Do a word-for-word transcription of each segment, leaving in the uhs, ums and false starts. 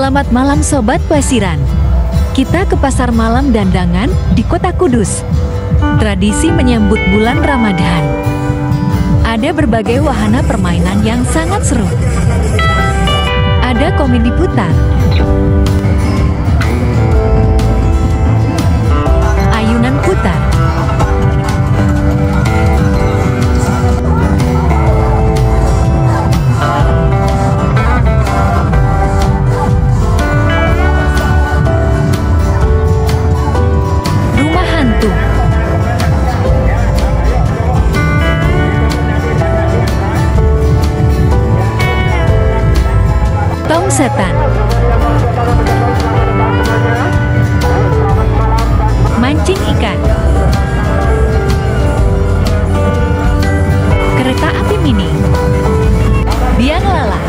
Selamat malam Sobat Plesiran. Kita ke pasar malam Dandangan di Kota Kudus. Tradisi menyambut bulan Ramadan. Ada berbagai wahana permainan yang sangat seru. Ada komedi putar, ayunan putar, rumah hantu, tong setan, mancing ikan, kereta api mini, biang lala,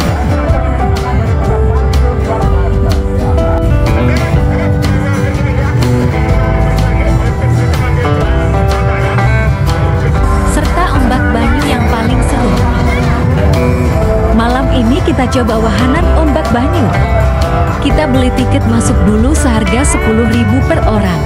serta ombak banyu yang paling seru. Malam ini kita coba wahanan ombak banyu. Kita beli tiket masuk dulu seharga sepuluh ribu per orang.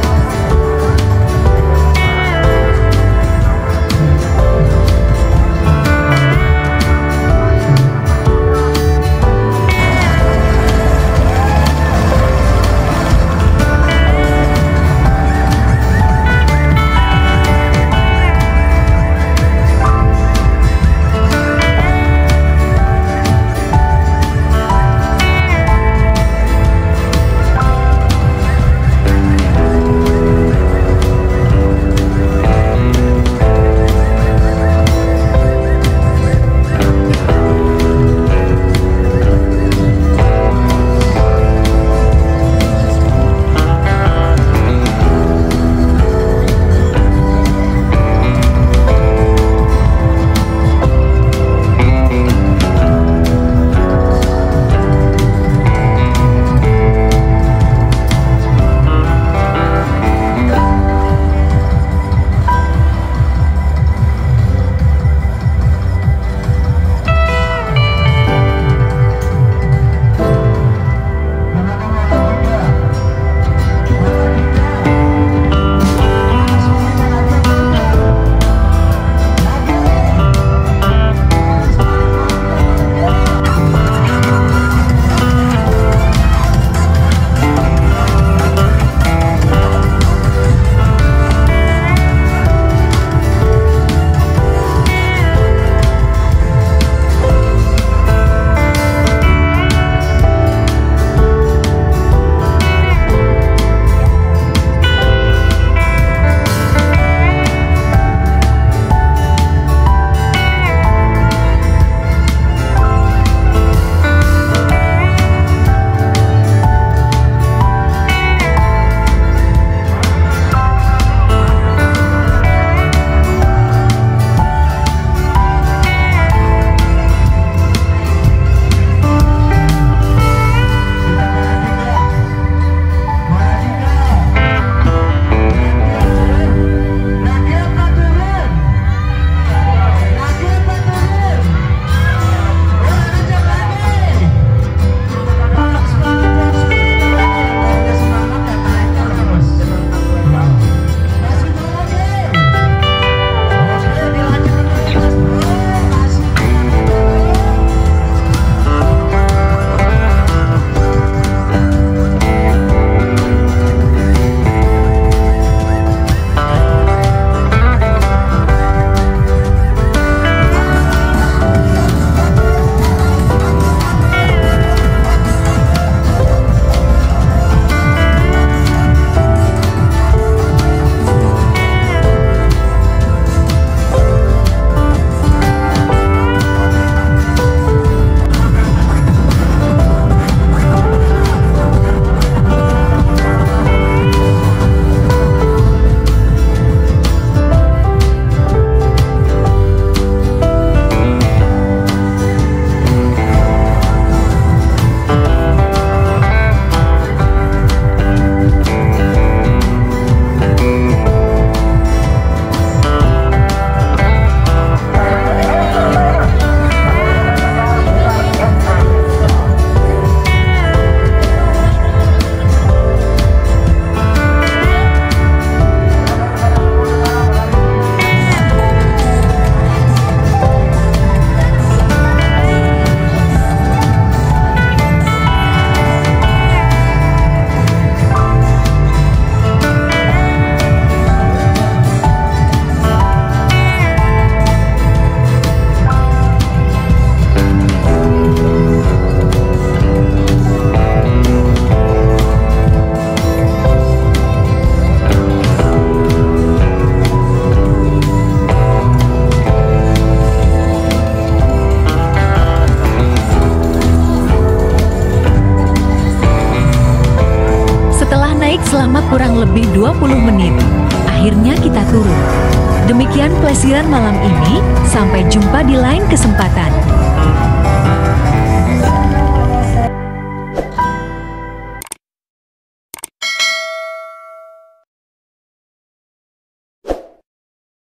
Setelah naik selama kurang lebih dua puluh menit, akhirnya kita turun. Demikian pelesiran malam ini, sampai jumpa di lain kesempatan.